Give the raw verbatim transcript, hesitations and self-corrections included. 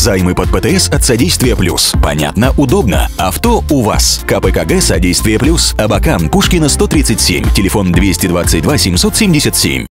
Займы под ПТС от Содействия Плюс. Понятно, удобно. Авто у вас. КПКГ Содействие Плюс. Абакан, Пушкина, сто тридцать семь. Телефон двести двадцать два семьсот семьдесят семь.